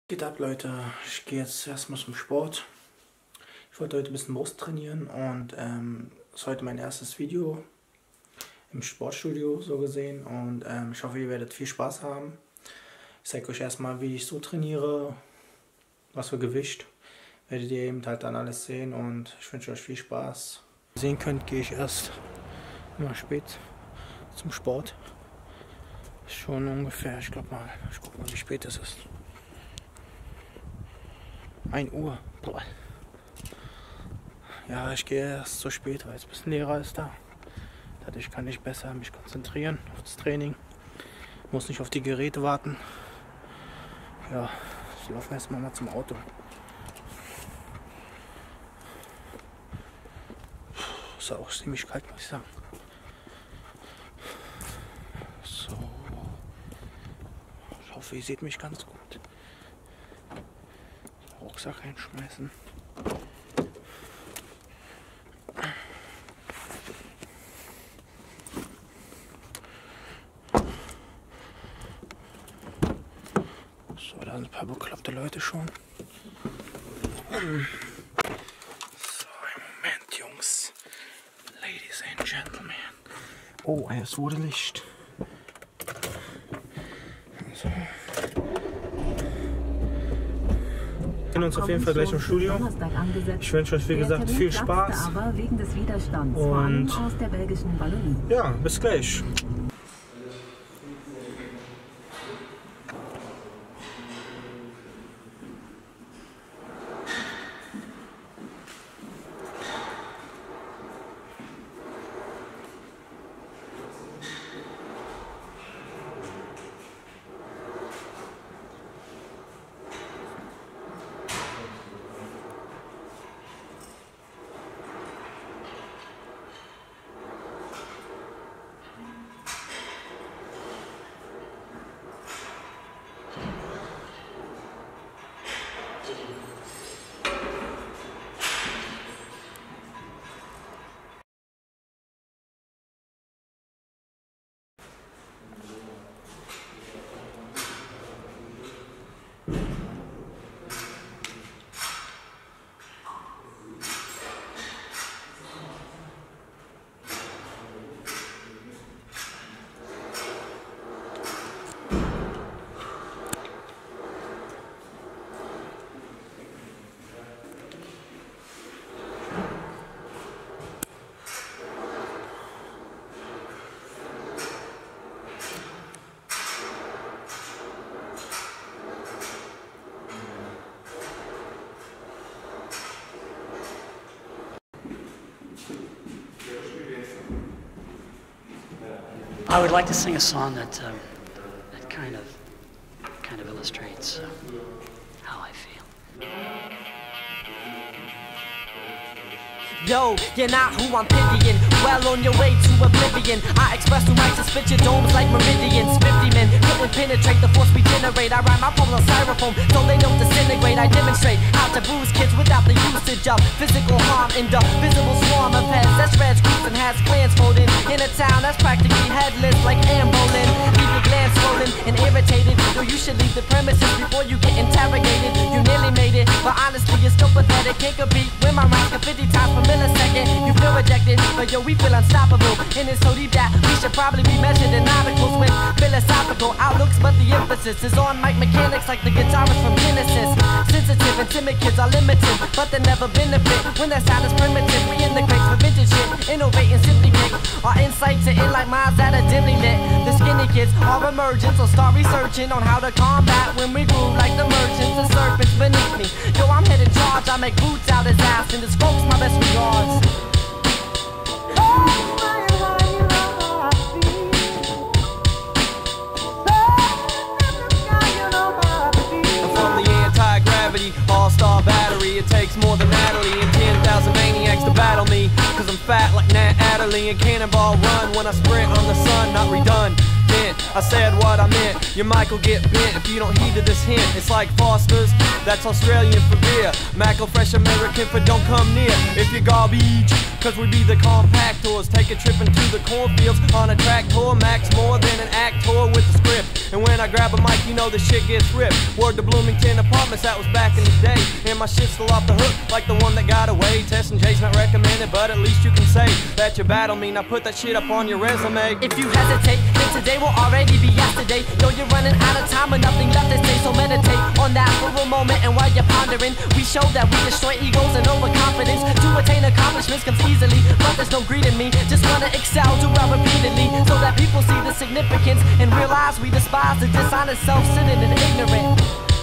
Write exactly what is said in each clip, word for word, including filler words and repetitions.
Geht ab, Leute. Ich gehe jetzt erstmal zum Sport. Ich wollte heute ein bisschen Brust trainieren und ähm, das ist heute mein erstes Video im Sportstudio so gesehen und ähm, ich hoffe, ihr werdet viel Spaß haben. Ich zeige euch erstmal, wie ich so trainiere, was für Gewicht, werdet ihr eben halt dann alles sehen und ich wünsche euch viel Spaß. Wie ihr sehen könnt, gehe ich erst immer spät zum Sport. Schon ungefähr, ich glaube mal, ich guck mal, wie spät es ist. ein Uhr. Boah. Ja, ich gehe erst so spät, weil es ein bisschen leerer ist da. Dadurch kann ich besser mich konzentrieren auf das Training. Muss nicht auf die Geräte warten. Ja, ich laufe erstmal mal zum Auto. Ist auch ziemlich kalt, muss ich sagen. So. Ich hoffe, ihr seht mich ganz gut. Rucksack einschmeißen. So, da sind ein paar bekloppte Leute schon. So, einen Moment, Jungs. Ladies and Gentlemen. Oh, es wurde Licht. So. Wir sehen uns auf jeden Fall gleich im Studio. Ich wünsche euch, wie gesagt, viel Spaß. Und ja, bis gleich. I would like to sing a song that um, that kind of kind of illustrates uh, how I feel. Yo, you're not who I'm pitying. Well on your way to oblivion. I express through mics and spit your domes like meridians. Fifty men couldn't penetrate the force we generate. I write my poems on styrofoam so they don't disintegrate. I demonstrate how to bruise kids without the usage of physical harm in the visible swarm of heads that spreads groups and has clans folding in a town that's practically headless like Ambolin. Leave your glands swollen and irritated. Yo, you should leave the premises before you get interrogated. You nearly made it, but honestly you're still pathetic. Can't compete when my rhymes can fifty times per millisecond. You feel rejected, but yo, we feel unstoppable. And it's so deep that we should probably be measured in articles with philosophical outlooks, but the emphasis is on mic mechanics like the guitarist from Genesis. Sensitive and timid kids are limited, but they never benefit when their sound is primitive. We in the crates for vintage shit, innovate and simply pick our insights to in like minds that are dimly lit. The skinny kids are emerging, so start researching on how to combat when we groove like the merchants and serpents beneath me. Yo, I'm head in charge, I make boots out his ass, and this folks my best regards. All-star battery, it takes more than Natalie and ten thousand maniacs to battle me. Cause I'm fat like Nat Adderley and Cannonball Run when I sprint on the sun, not redundant. I said what I meant, your mic will get bent if you don't heed to this hint. It's like Foster's, that's Australian for beer. Mackel Fresh American for don't come near if you're garbage. Cause we be the compactors, take a trip into the cornfields on a tractor. Max more than an actor with a script. And when I grab a mic, you know the shit gets ripped. Word to Bloomington Apartments, that was back in the day. And my shit's still off the hook, like the one that got away. Testing J's not recommended, but at least you can say that you battle me. Now put that shit up on your resume. If you hesitate, then today will already be yesterday. Know you're running out of time and nothing left to say, so meditate on that for a moment. And while you're pondering, we show that we destroy egos and overconfidence. To attain accomplishments comes easily, but there's no greed in me. Just wanna excel, do well repeatedly, so that people see the significance and realize we despise the dishonest, self-centered and ignorant.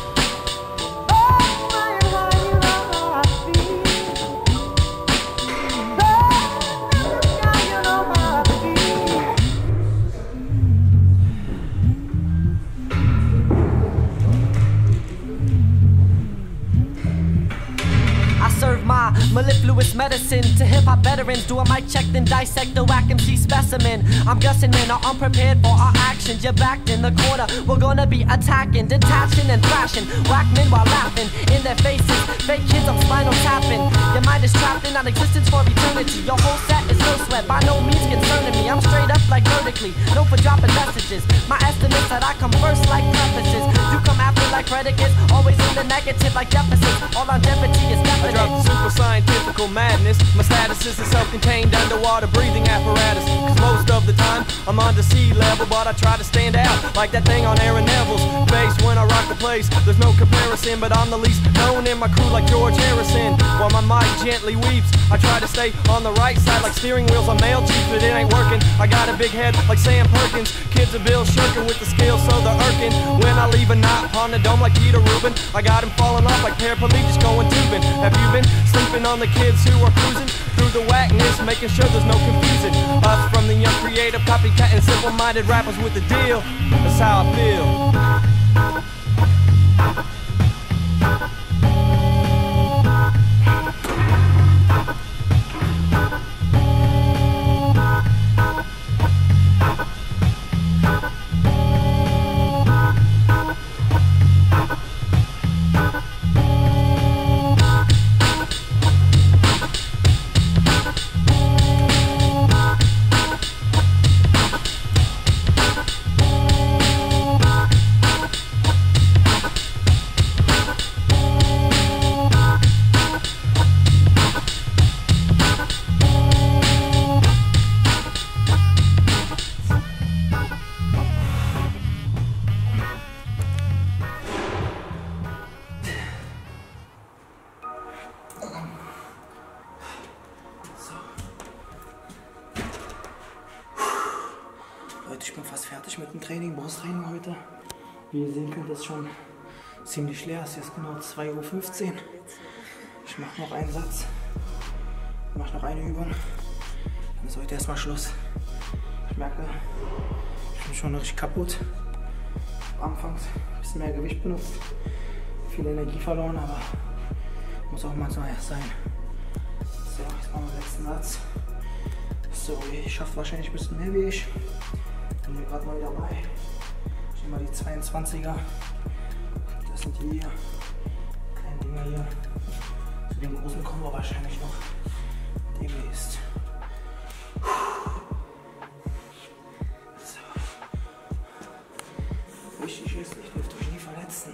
Mellifluous medicine to hip-hop veterans. Do a mic check, then dissect the whack M C specimen. I'm guessing men are unprepared for our actions. You're backed in the corner, we're gonna be attacking, detaching and thrashing. Whack men while laughing in their faces. Fake kids, I'm spinal tapping. Your mind is trapped in non-existence for eternity. Your whole set is no sweat, by no means concerning me. I'm straight up like vertically, known for dropping messages. My estimates that I come first like prefaces. You come after like predicates, always in the negative like deficits. All longevity is definite. I dropped the super scientific madness. My status is a self-contained underwater breathing apparatus. Cause most of the time I'm under sea level, but I try to stand out like that thing on Aaron Neville's face when I rock the place. There's no comparison, but I'm the least known in my crew like George Harrison. While my mic gently weeps, I try to stay on the right side like steering wheels on male Jeeps, but it ain't working. I got a big head like Sam Perkins. Kids are Bill Shirkin with the skills, so they're irking. When I leave a knot on the dome like Peter Rubin, I got him falling off like paraplegics going tubing. Have you been sleeping on the kids who are cruising through the whackness, making sure there's no confusing us from the young creative copycat and simple-minded rappers with the deal? That's how I feel. Leute, ich bin fast fertig mit dem Training, Brusttraining heute. Wie ihr sehen könnt, ist schon ziemlich leer. Es ist jetzt genau zwei Uhr fünfzehn. Ich mache noch einen Satz, mache noch eine Übung. Dann ist heute erstmal Schluss. Ich merke, ich bin schon richtig kaputt. Anfangs ein bisschen mehr Gewicht benutzt, viel Energie verloren, aber muss auch mal so erst sein. So, jetzt machen wir den letzten Satz. So, ich schaffe wahrscheinlich ein bisschen mehr wie ich. Bin hier gerade neu dabei. Ich nehme mal die zweiundzwanziger. Das sind die hier. Kleine Dinger hier. Zu dem großen kommen wir wahrscheinlich noch demnächst. So. Wichtig ist, ich dürfte euch nie verletzen.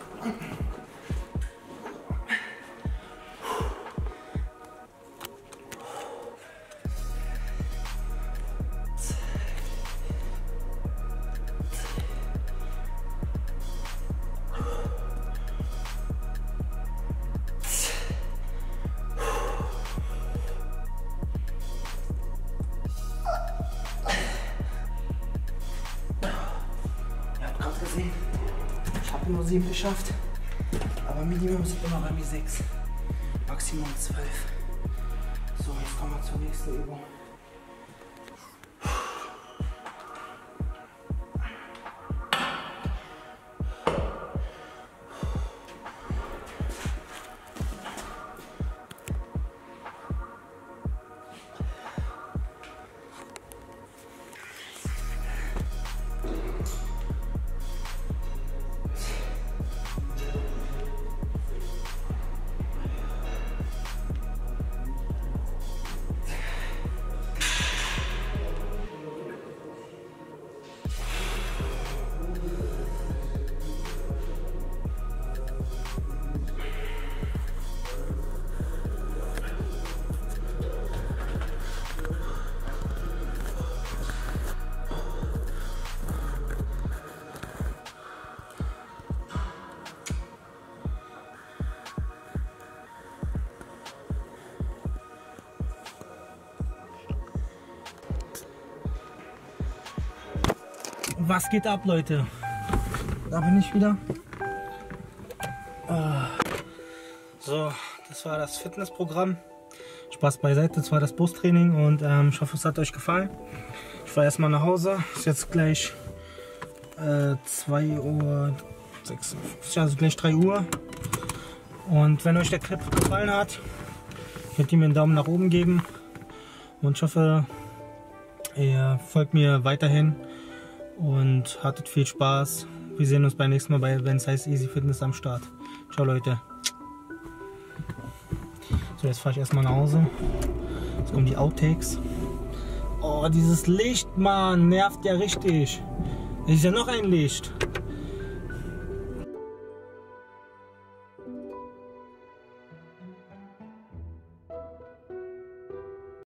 Ich habe nur sieben geschafft, aber Minimum sind immer bei mir sechs, Maximum zwölf. So, jetzt kommen wir zur nächsten Übung. Was geht ab, Leute? Da bin ich wieder. So, das war das Fitnessprogramm. Spaß beiseite, das war das Bustraining und ähm, ich hoffe, es hat euch gefallen. Ich fahre erstmal nach Hause. Ist jetzt gleich äh, zwei Uhr sechsundfünfzig, also gleich drei Uhr. Und wenn euch der Clip gefallen hat, könnt ihr mir einen Daumen nach oben geben. Und ich hoffe, ihr folgt mir weiterhin und hattet viel Spaß. Wir sehen uns beim nächsten Mal, bei, wenn es heißt Easy Fitness am Start. Ciao, Leute. So, jetzt fahre ich erstmal nach Hause. Jetzt kommen die Outtakes. Oh, dieses Licht, Mann, nervt ja richtig. Es ist ja noch ein Licht.